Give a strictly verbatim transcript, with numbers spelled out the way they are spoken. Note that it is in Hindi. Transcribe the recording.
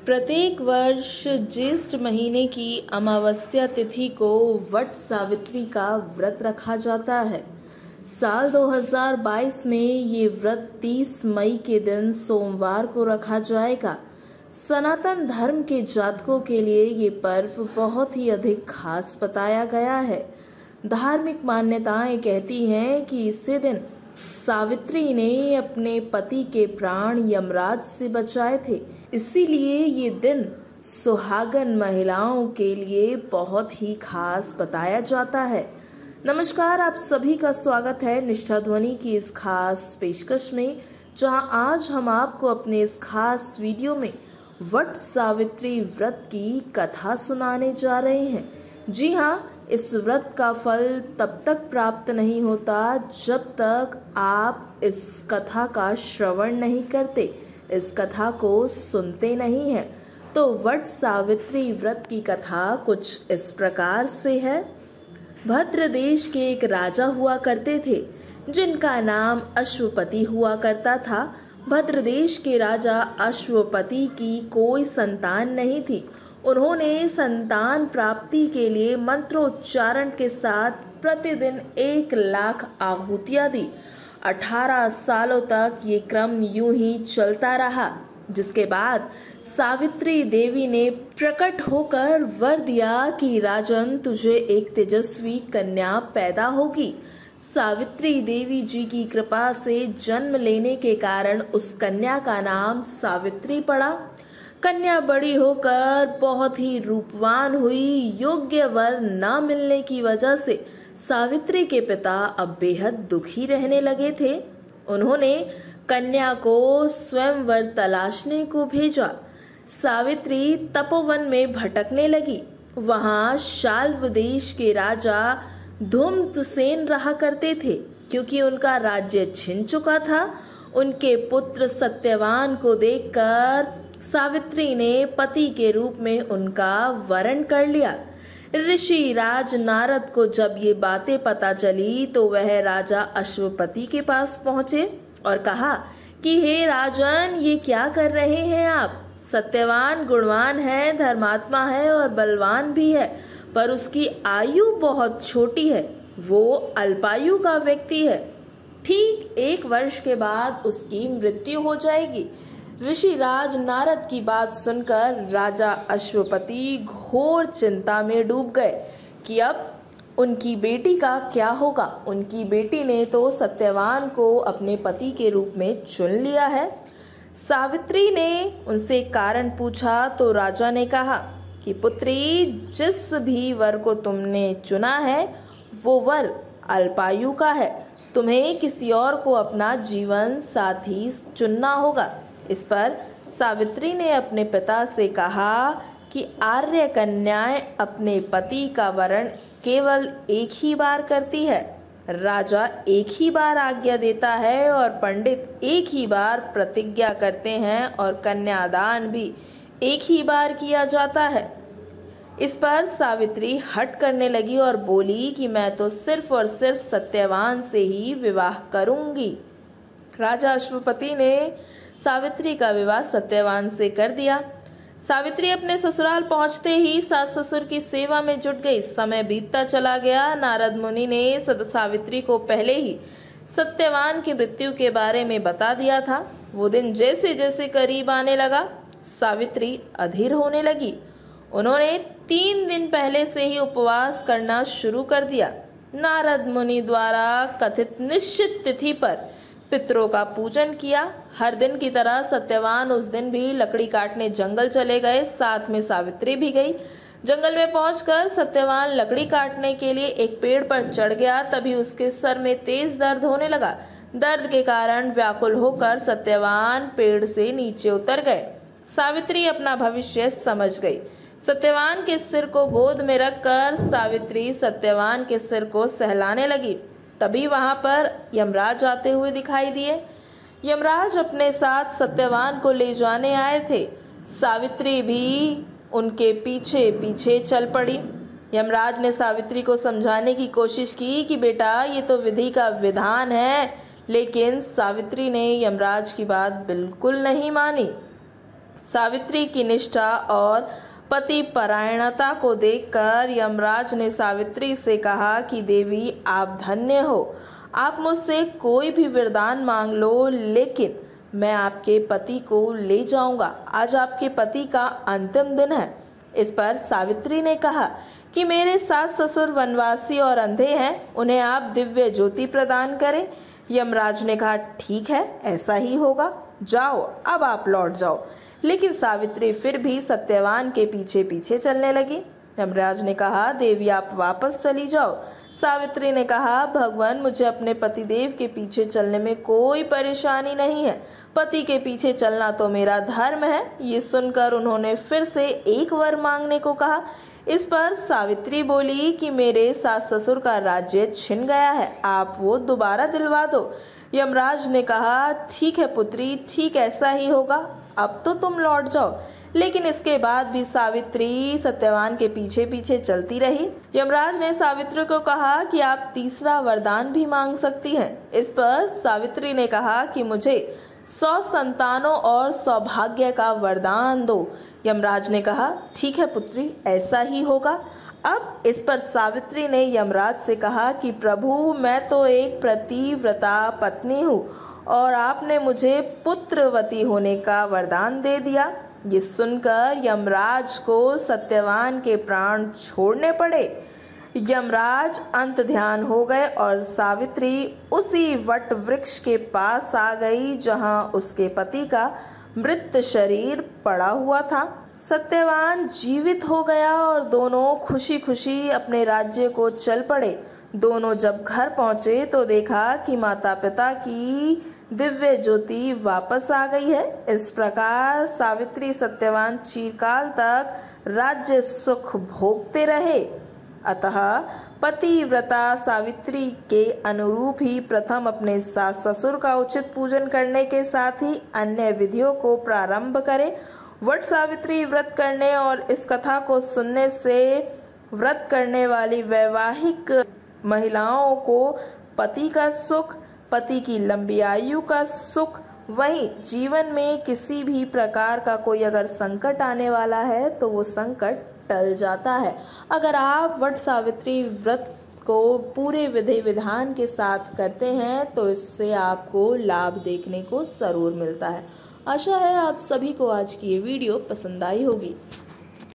प्रत्येक वर्ष ज्येष्ठ महीने की अमावस्या तिथि को वट सावित्री का व्रत रखा जाता है। साल दो हज़ार बाईस में ये व्रत तीस मई के दिन सोमवार को रखा जाएगा। सनातन धर्म के जातकों के लिए ये पर्व बहुत ही अधिक खास बताया गया है। धार्मिक मान्यताएं कहती हैं कि इसी दिन सावित्री ने अपने पति के प्राण यमराज से बचाए थे, इसीलिए ये दिन सुहागन महिलाओं के लिए बहुत ही खास बताया जाता है। नमस्कार, आप सभी का स्वागत है निष्ठा ध्वनि की इस खास पेशकश में, जहां आज हम आपको अपने इस खास वीडियो में वट सावित्री व्रत की कथा सुनाने जा रहे हैं। जी हाँ, इस व्रत का फल तब तक प्राप्त नहीं होता जब तक आप इस कथा का श्रवण नहीं करते, इस कथा को सुनते नहीं हैं। तो वट सावित्री व्रत की कथा कुछ इस प्रकार से है। भद्र देश के एक राजा हुआ करते थे जिनका नाम अश्वपति हुआ करता था। भद्र देश के राजा अश्वपति की कोई संतान नहीं थी। उन्होंने संतान प्राप्ति के लिए मंत्रोच्चारण के साथ प्रतिदिन एक लाख आहुतियां दी। अठारह सालों तक ये क्रम यूं ही चलता रहा, जिसके बाद सावित्री देवी ने प्रकट होकर वर दिया कि राजन, तुझे एक तेजस्वी कन्या पैदा होगी। सावित्री देवी जी की कृपा से जन्म लेने के कारण उस कन्या का नाम सावित्री पड़ा। कन्या बड़ी होकर बहुत ही रूपवान हुई। योग्य वर न मिलने की वजह से सावित्री के पिता अब बेहद दुखी रहने लगे थे। उन्होंने कन्या को स्वयंवर तलाशने को भेजा। सावित्री तपोवन में भटकने लगी। वहां शाल्व देश के राजा धूम्रसेन रहा करते थे। क्योंकि उनका राज्य छिन चुका था, उनके पुत्र सत्यवान को देखकर सावित्री ने पति के रूप में उनका वरण कर लिया। ऋषि राज नारद को जब ये बातें पता चली तो वह राजा अश्वपति के पास पहुंचे और कहा कि हे राजन, ये क्या कर रहे हैं आप? सत्यवान गुणवान है, धर्मात्मा है और बलवान भी है, पर उसकी आयु बहुत छोटी है। वो अल्पायु का व्यक्ति है। ठीक एक वर्ष के बाद उसकी मृत्यु हो जाएगी। ऋषिराज नारद की बात सुनकर राजा अश्वपति घोर चिंता में डूब गए कि अब उनकी बेटी का क्या होगा। उनकी बेटी ने तो सत्यवान को अपने पति के रूप में चुन लिया है। सावित्री ने उनसे कारण पूछा तो राजा ने कहा कि पुत्री, जिस भी वर को तुमने चुना है वो वर अल्पायु का है। तुम्हें किसी और को अपना जीवन साथी चुनना होगा। इस पर सावित्री ने अपने पिता से कहा कि आर्य कन्याएं अपने पति का वरण केवल एक ही बार करती है। राजा एक ही बार आज्ञा देता है और पंडित एक ही बार प्रतिज्ञा करते हैं और कन्यादान भी एक ही बार किया जाता है। इस पर सावित्री हट करने लगी और बोली कि मैं तो सिर्फ और सिर्फ सत्यवान से ही विवाह करूंगी। राजा अश्वपति ने सावित्री का विवाह सत्यवान से कर दिया। सावित्री अपने ससुराल पहुंचते ही सास ससुर की सेवा में जुट गई। समय बीतता चला गया। नारद मुनि ने सावित्री को पहले ही सत्यवान की मृत्यु के बारे में बता दिया था। वो दिन जैसे जैसे करीब आने लगा, सावित्री अधीर होने लगी। उन्होंने तीन दिन पहले से ही उपवास करना शुरू कर दिया। नारद मुनि द्वारा कथित निश्चित तिथि पर पितरों का पूजन किया। हर दिन की तरह सत्यवान उस दिन भी लकड़ी काटने जंगल चले गए। साथ में सावित्री भी गई। जंगल में पहुंचकर सत्यवान लकड़ी काटने के लिए एक पेड़ पर चढ़ गया। तभी उसके सर में तेज दर्द होने लगा। दर्द के कारण व्याकुल होकर सत्यवान पेड़ से नीचे उतर गए। सावित्री अपना भविष्य समझ गई। सत्यवान के सिर को गोद में रखकर सावित्री सत्यवान के सिर को सहलाने लगी। तभी वहां पर यमराज आते हुए दिखाई दिए। यमराज अपने साथ सत्यवान को ले जाने आए थे। सावित्री भी उनके पीछे पीछे चल पड़ी। यमराज ने सावित्री को समझाने की कोशिश की कि बेटा, ये तो विधि का विधान है, लेकिन सावित्री ने यमराज की बात बिल्कुल नहीं मानी। सावित्री की निष्ठा और पति परायणता को देखकर यमराज ने सावित्री से कहा कि देवी, आप धन्य हो। आप मुझसे कोई भी वरदान मांग लो, लेकिन मैं आपके पति को ले जाऊंगा। आज आपके पति का अंतिम दिन है। इस पर सावित्री ने कहा कि मेरे सास ससुर वनवासी और अंधे हैं, उन्हें आप दिव्य ज्योति प्रदान करें। यमराज ने कहा, ठीक है, ऐसा ही होगा। जाओ, अब आप लौट जाओ। लेकिन सावित्री फिर भी सत्यवान के पीछे पीछे चलने लगी। यमराज ने कहा, देवी, आप वापस चली जाओ। सावित्री ने कहा, भगवान, मुझे अपने पतिदेव के पीछे चलने में कोई परेशानी नहीं है। पति के पीछे चलना तो मेरा धर्म है। ये सुनकर उन्होंने फिर से एक वर मांगने को कहा। इस पर सावित्री बोली कि मेरे सास ससुर का राज्य छिन गया है, आप वो दोबारा दिलवा दो। यमराज ने कहा, ठीक है पुत्री, ठीक ऐसा ही होगा। अब तो तुम लौट जाओ। लेकिन इसके बाद भी सावित्री सत्यवान के पीछे पीछे चलती रही। यमराज ने सावित्री को कहा कि आप तीसरा वरदान भी मांग सकती हैं। इस पर सावित्री ने कहा कि मुझे सौ संतानों और सौभाग्य का वरदान दो। यमराज ने कहा, ठीक है पुत्री, ऐसा ही होगा। अब इस पर सावित्री ने यमराज से कहा कि प्रभु, मैं तो एक पतिव्रता पत्नी हूँ और आपने मुझे पुत्रवती होने का वरदान दे दिया। ये सुनकर यमराज को सत्यवान के प्राण छोड़ने पड़े। यमराज अंत ध्यान हो गए और सावित्री उसी वट वृक्ष के पास आ गई जहां उसके पति का मृत शरीर पड़ा हुआ था। सत्यवान जीवित हो गया और दोनों खुशी खुशी अपने राज्य को चल पड़े। दोनों जब घर पहुंचे तो देखा कि माता पिता की दिव्य ज्योति वापस आ गई है। इस प्रकार सावित्री सत्यवान चिरकाल तक राज्य सुख भोगते रहे। अतः पतिव्रता सावित्री के अनुरूप ही प्रथम अपने सास ससुर का उचित पूजन करने के साथ ही अन्य विधियों को प्रारंभ करें। वट सावित्री व्रत करने और इस कथा को सुनने से व्रत करने वाली वैवाहिक महिलाओं को पति का सुख, पति की लंबी आयु का सुख, वहीं जीवन में किसी भी प्रकार का कोई अगर संकट आने वाला है तो वो संकट टल जाता है। अगर आप वट सावित्री व्रत को पूरे विधि विधान के साथ करते हैं तो इससे आपको लाभ देखने को जरूर मिलता है। आशा है आप सभी को आज की ये वीडियो पसंद आई होगी।